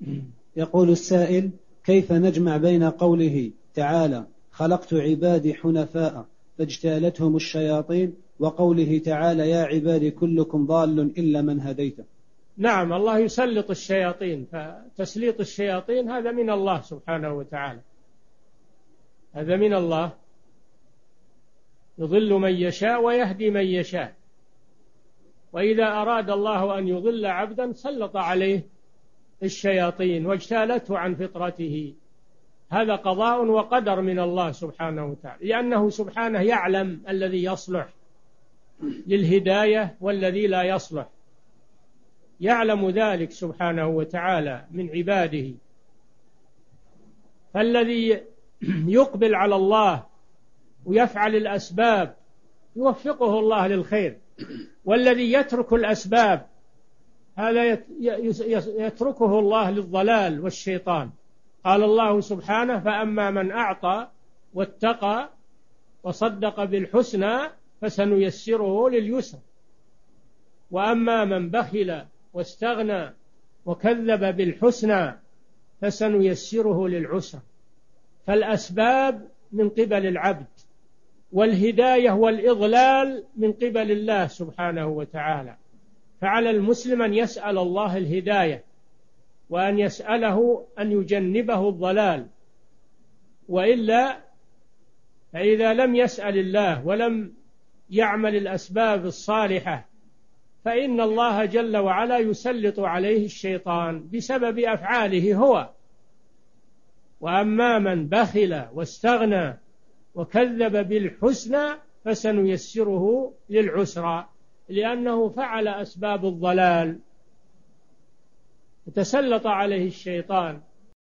يقول السائل: كيف نجمع بين قوله تعالى خلقت عبادي حنفاء فاجتالتهم الشياطين وقوله تعالى يا عبادي كلكم ضال إلا من هديته؟ نعم، الله يسلط الشياطين، فتسليط الشياطين هذا من الله سبحانه وتعالى، هذا من الله، يضل من يشاء ويهدي من يشاء. وإذا أراد الله أن يضل عبدا سلط عليه الشياطين واجتالته عن فطرته. هذا قضاء وقدر من الله سبحانه وتعالى، لأنه سبحانه يعلم الذي يصلح للهداية والذي لا يصلح، يعلم ذلك سبحانه وتعالى من عباده. فالذي يقبل على الله ويفعل الأسباب يوفقه الله للخير، والذي يترك الأسباب هذا يتركه الله للضلال والشيطان. قال الله سبحانه فأما من أعطى واتقى وصدق بالحسنى فسنيسره لليسر، وأما من بخل واستغنى وكذب بالحسنى فسنيسره للعسر. فالأسباب من قبل العبد، والهداية والإضلال من قبل الله سبحانه وتعالى. فعلى المسلم أن يسأل الله الهداية، وأن يسأله أن يجنبه الضلال، وإلا فإذا لم يسأل الله ولم يعمل الأسباب الصالحة فإن الله جل وعلا يسلط عليه الشيطان بسبب أفعاله هو. وأما من بخل واستغنى وكذب بالحسنى فسنيسره للعسرى، لأنه فعل أسباب الضلال، تسلط عليه الشيطان